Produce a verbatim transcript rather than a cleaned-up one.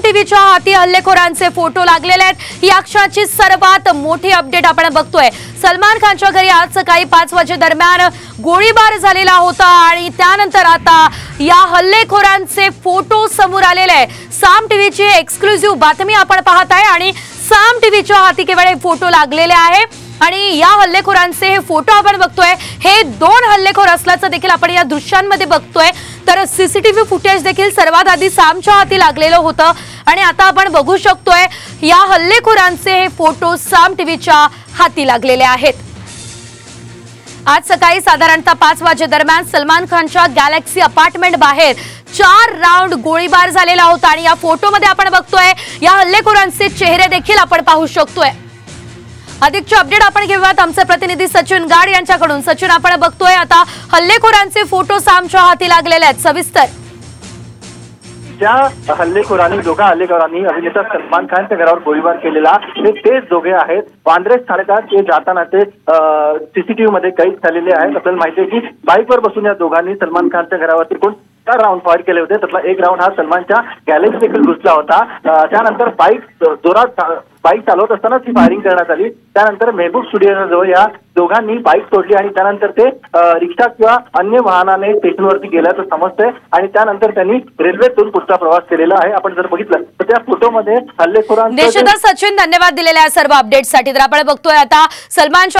टीव्हीच्या हाती हल्लेखोरांचे फोटो लागलेले आहेत। या क्षणाची सर्वात मोठी अपडेट आपण बघतोय। सलमान खानच्या घरी आज सकाळी पाच वाजे दरम्यान गोळीबार झालेला होता आणि त्यानंतर आता या हल्लेखोरांचे फोटो समोर आलेले आहे। साम टीव्हीची एक्सक्लुझिव्ह बातमी आपण पाहत आहे आणि साम टीव्हीच्या हाती केवळ फोटो लागलेले आहे आणि या हल्लेखोरांचे हे फोटो आपण बघतोय। हे दोन हल्लेखोर असल्याचं देखील आपण या दृश्यांमध्ये बघतोय। तर सीसीटीव्ही फुटेज देखील सर्वात आधी सामच्या हाती लागलेलं होतं आणि आता आपण बघू शकतोय या हल्लेखोरांचे हे फोटो साम टीव्हीच्या हाती लागलेले आहेत। आज सकाळी साधारणतः पाच वाजे दरम्यान सलमान खानच्या गॅलेक्सी अपार्टमेंट बाहेर चार राउंड गोळीबार झालेला होता आणि या फोटोमध्ये आपण बघतोय या हल्लेखोरांचे चेहरे देखील आपण पाहू शकतोय। अधिकची अपडेट आपण घेऊयात आमचे प्रतिनिधी सचिन गाड यांच्याकडून। सचिन, आपण बघतोय आता हल्लेखोरांचे फोटो सामच्या हाती लागलेले आहेत, सविस्तर। ज्या हल्लेखोरांनी दोघा हल्लेखोरांनी अभिनेता सलमान खानच्या घरावर गोळीबार केलेला ते तेच दोघे आहेत। वांद्रे स्थानकात ते जाताना ते सीसीटीव्ही मध्ये कैद झालेले आहेत। आपल्याला माहिती आहे की बाईकवर बसून या दोघांनी सलमान खानच्या घरावरती कोण चार राऊंड फायर केले होते, त्यातला एक राऊंड हा सलमानच्या गॅलेक्सी देखील घुसला होता। त्यानंतर बाईक जोरात बाईक चालवत असताना ती फायरिंग करण्यात आली। त्यानंतर मेहबूब स्टुडिओजवळ या दोघांनी बाईक सोडली आणि त्यानंतर ते रिक्षा किंवा अन्य वाहनाने स्टेशनवरती गेल्याचं समजतंय आणि त्यानंतर त्यांनी रेल्वेतून पुढचा प्रवास केलेला आहे। आपण जर बघितलं तर त्या फोटोमध्ये हल्लेखोरांचे निश्चितच सचिन, धन्यवाद दिलेल्या सर्व अपडेटसाठी। तर आपण बघतोय आता सलमान